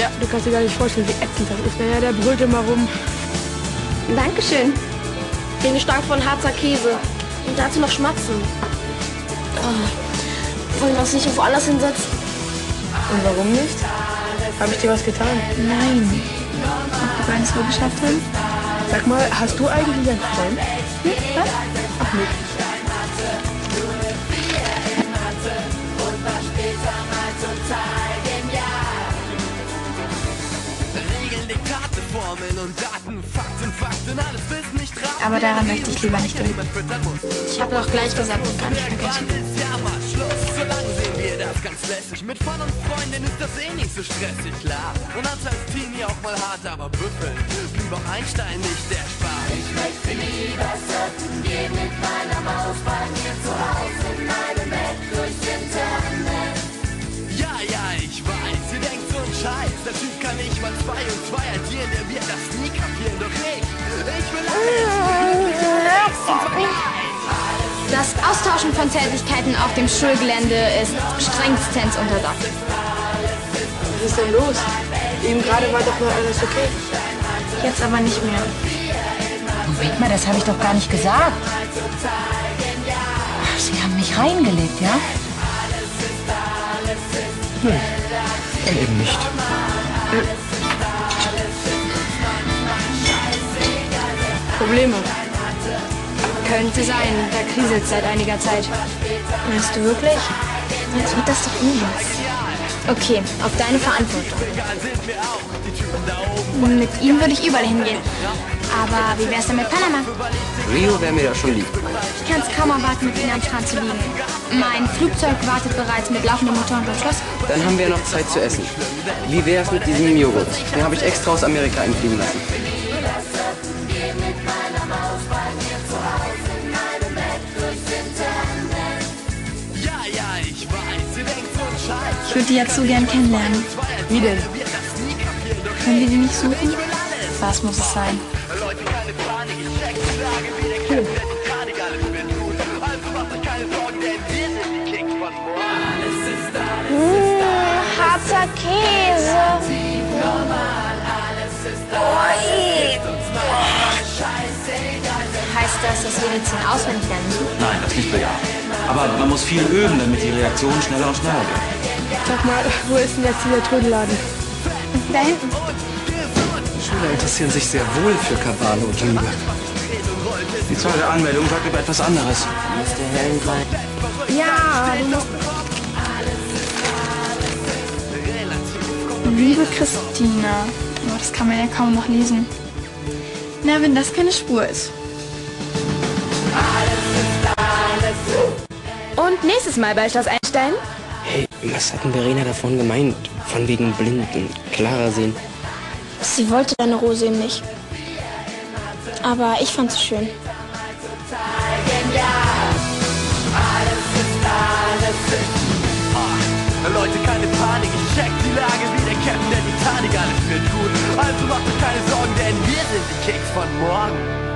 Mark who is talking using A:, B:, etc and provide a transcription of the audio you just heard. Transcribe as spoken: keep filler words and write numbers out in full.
A: Ja, du kannst dir gar nicht vorstellen, wie ätzend das ist. Naja, der brüllt immer rum.
B: Dankeschön. Den Gestank von Harzer Käse. Und dazu noch Schmatzen. Oh. Wollen wir uns nicht irgendwo anders hinsetzen?
A: Und warum nicht? Habe ich dir was getan?
C: Nein. Ob wir gar nicht so geschafft haben?
A: Sag mal, hast du eigentlich einen Freund?
C: Hm? Was?
A: Ach, nicht.
C: Aber daran möchte ich lieber nicht denken.
B: Ich habe doch gleich gesagt und gar nicht vergessen.
D: Ganz lässig. Mit Fun und Freundin ist das eh nicht so stressig, klar. Und hat's als Teenie auch mal hart, aber büffeln blieb auch Einstein nicht der Spaß. Ich möchte lieber surfen gehen mit meiner Maus bei mir zu Hause in meinem Bett durchs Internet. Ja, ja, ich weiß, ihr denkt so ein Scheiß. Der Typ kann nicht mal zwei und zwei addieren, der wird das nie kapieren. Doch ich, ich will alles zum Vergleich.
B: Das Austauschen von Zärtlichkeiten auf dem Schulgelände ist strengstens untersagt.
A: Was ist denn los? Eben gerade war doch mal alles okay.
C: Jetzt aber nicht mehr.
E: Moment mal, das habe ich doch gar nicht gesagt. Sie haben mich reingelegt, ja?
F: Nein, dann eben nicht.
A: Probleme.
B: Könnte sein, da kriselt seit einiger Zeit.
C: Meinst du wirklich? Jetzt wird das doch nie was.
B: Okay, auf deine Verantwortung.
C: Mit ihm würde ich überall hingehen.
B: Aber wie wär's denn mit Panama?
G: Rio wäre mir da schon lieb.
B: Ich kann's kaum erwarten, mit Ihnen am Strand zu liegen. Mein Flugzeug wartet bereits mit laufendem Motor unterm Schloss.
G: Dann haben wir noch Zeit zu essen. Wie wär's mit diesem Joghurt? Den habe ich extra aus Amerika einfliegen lassen.
C: Ich würde die jetzt so gern kennenlernen.
A: Wie denn?
C: Können wir die nicht suchen? Was muss es sein?
A: Schön.
B: Mmh, Harzer Käse. Ui. Heißt das, dass wir die zehn auswendig lernen müssen?
H: Nein, das nicht bejahen. Aber man muss viel üben, damit die Reaktionen schneller und schneller werden.
A: Sag mal, wo ist denn jetzt dieser Trödelladen?
C: Da hinten.
F: Schüler interessieren sich sehr wohl für Kabale und Liebe.
H: Die Zahl der Anmeldungen sagt aber etwas anderes.
G: Mister Hellenwein.
A: Ja, du musst...
C: Liebe Christina. Oh, das kann man ja kaum noch lesen. Na, wenn das keine Spur ist.
B: Und nächstes Mal bei Schloss Einstein?
G: Hey, was hat denn Verena davon gemeint? Von wegen blind und klarer sehen.
B: Sie wollte deine Rose eben nicht. Aber ich fand sie schön.
D: Leute, keine Panik, ich check die Lage wie der Captain der Titanic, alles wird gut. Also macht euch keine Sorgen, denn wir sind die Kicks von morgen.